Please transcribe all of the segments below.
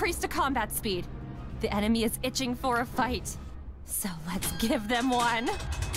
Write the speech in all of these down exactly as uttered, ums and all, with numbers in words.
increase to combat speed. The enemy is itching for a fight. So let's give them one.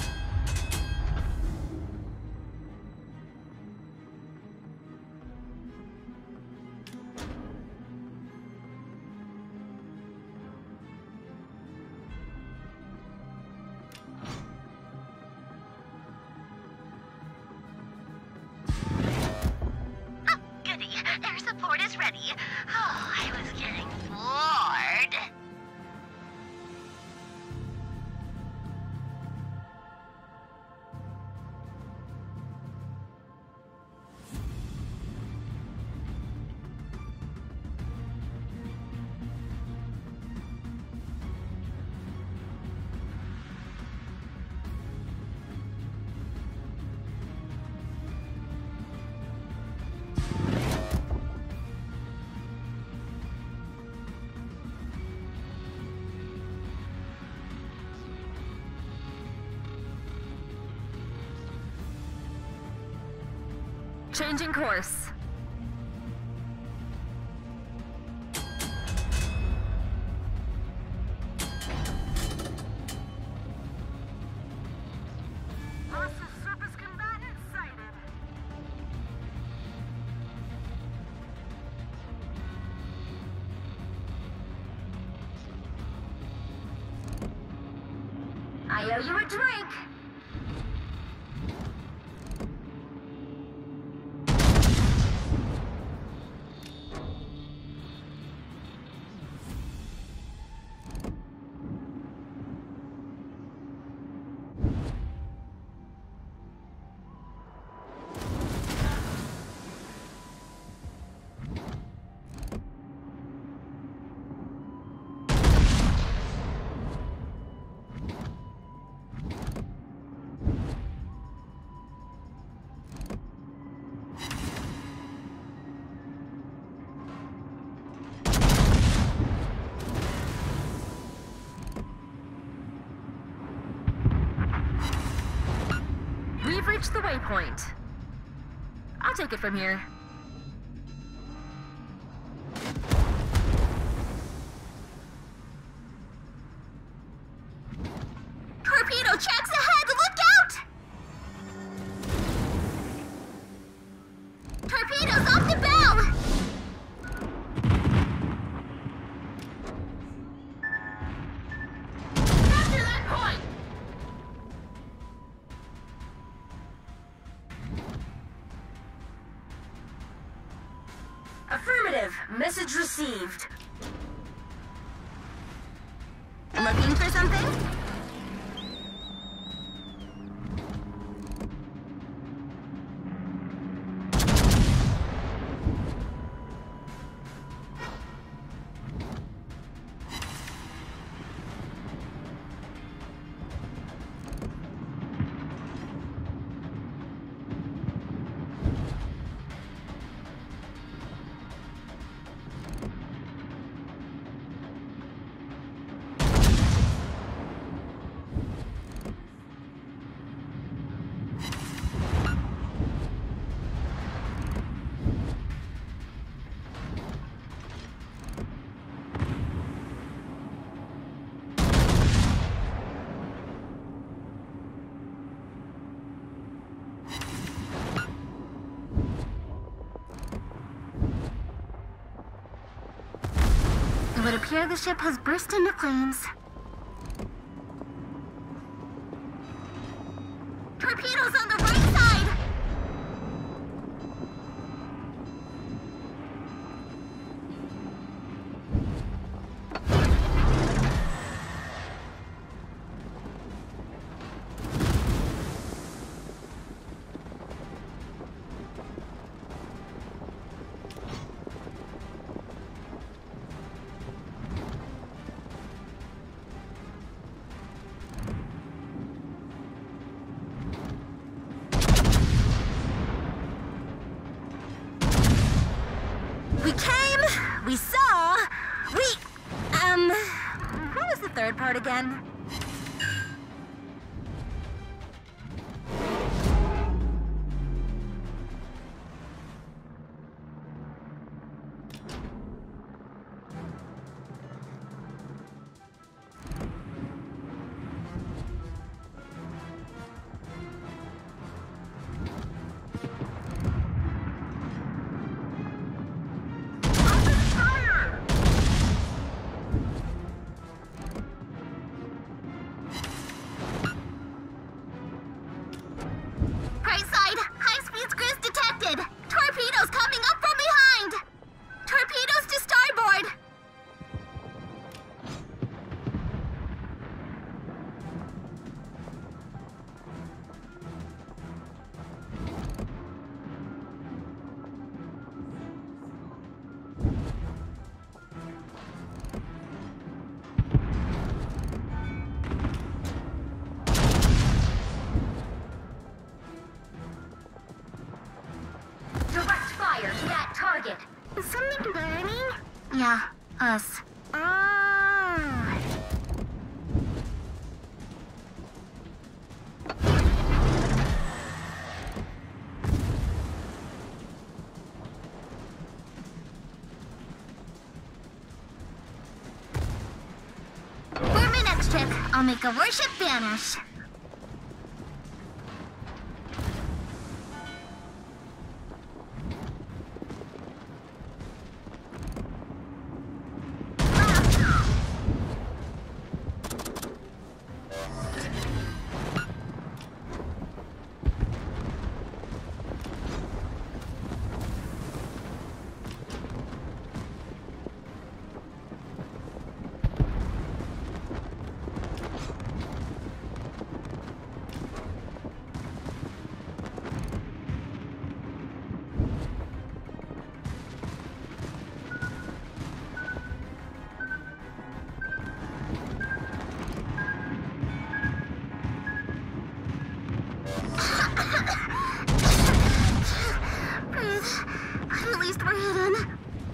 Changing course. Surface combatant sighted. I owe you a drink. We've reached the waypoint. I'll take it from here. Torpedo tracks ahead! Look out! Torpedoes off the bow! Capture that point! Affirmative. Message received. Looking for something? It would appear the ship has burst into flames. Torpedoes on the right side! We came, we saw, we, um, what was the third part again? Us. Ah. For my next trick, I'll make a warship vanish. At least we're hidden.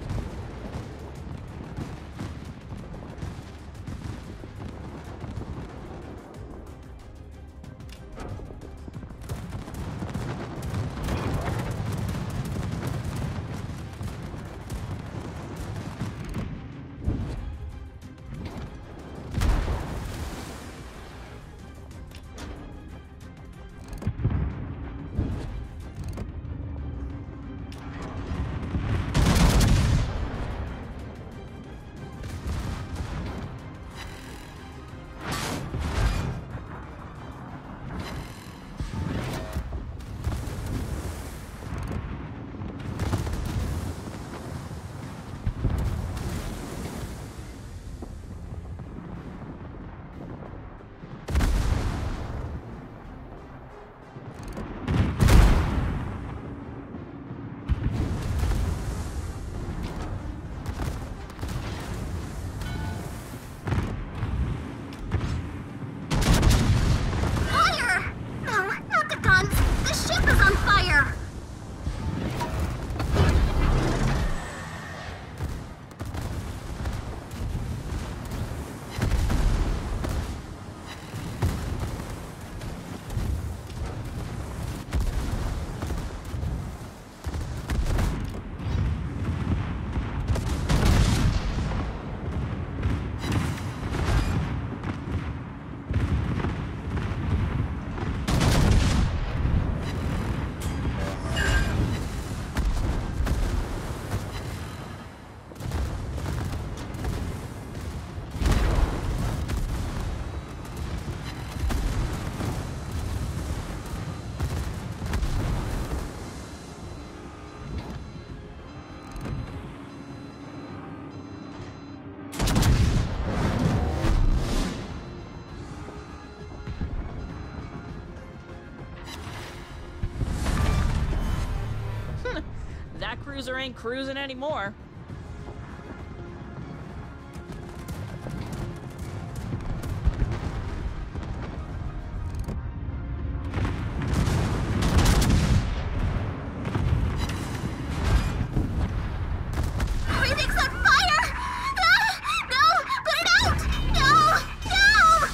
That cruiser ain't cruising anymore. Everything's on fire! Ah! No! Put it out! No! No!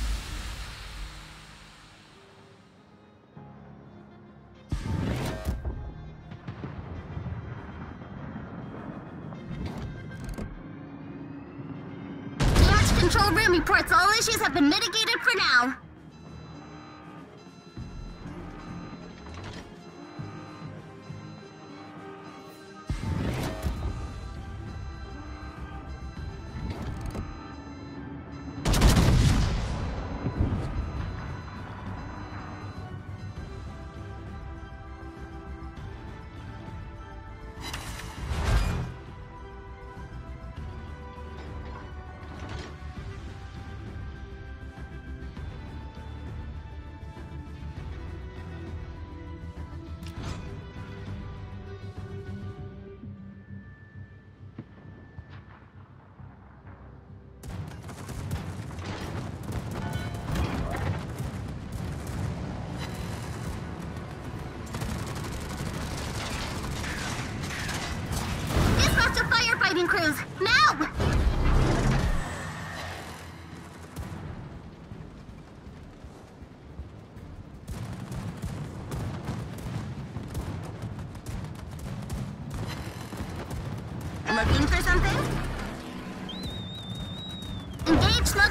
Launch control room reports all issues have been mitigated for now.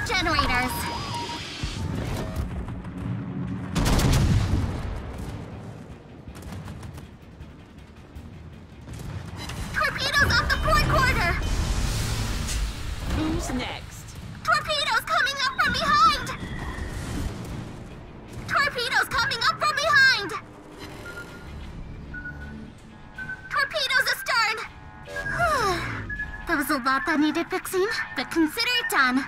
up generators. Torpedoes off the port quarter! Who's next? Torpedoes coming up from behind! Torpedoes coming up from behind! Torpedoes astern! That was a lot that needed fixing, but consider it done.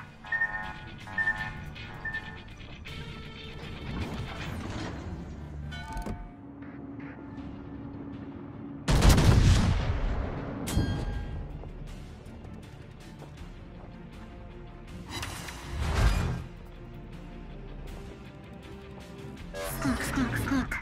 Sneak, sneak, sneak.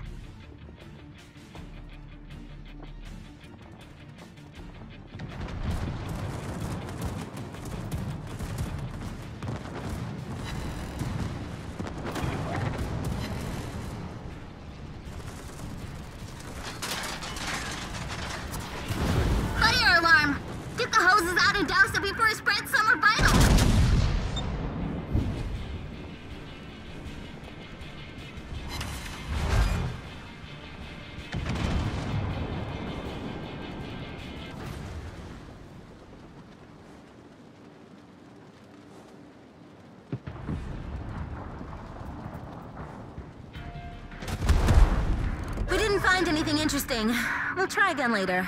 Fire alarm! Get the hoses out and douse it before it spreads summer vitals! We didn't find anything interesting. We'll try again later.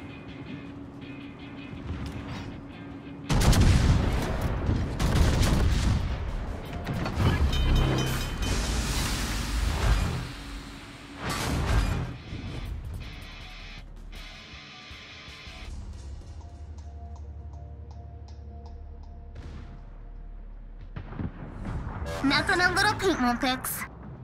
Nothing a little paint won't fix.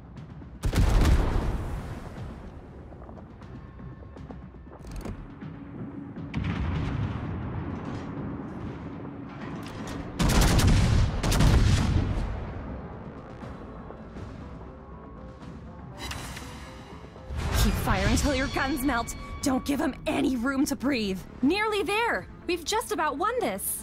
Keep firing until your guns melt. Don't give them any room to breathe. Nearly there. We've just about won this.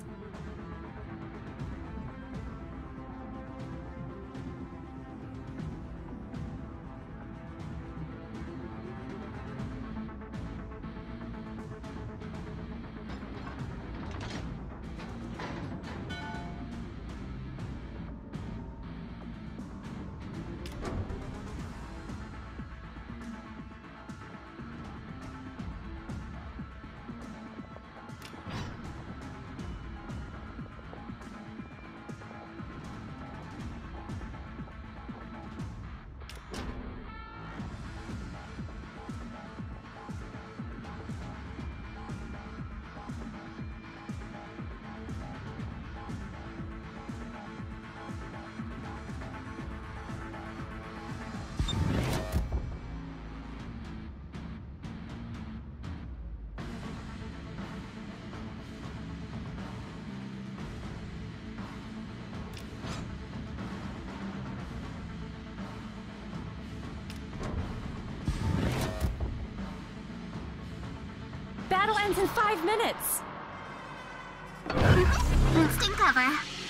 Battle ends in five minutes. Instant cover.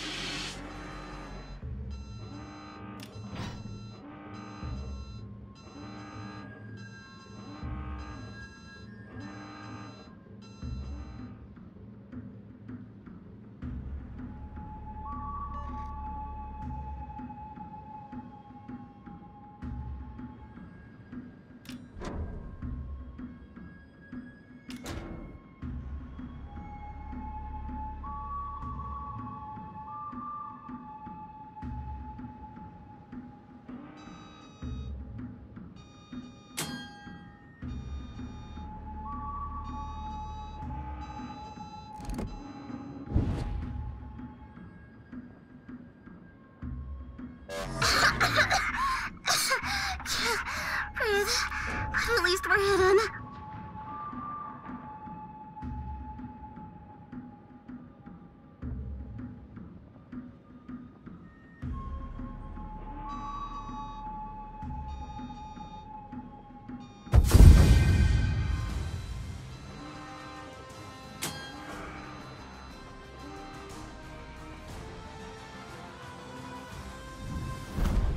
Breathe. But at least we're hidden.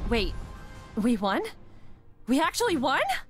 Wait, we won? We actually won?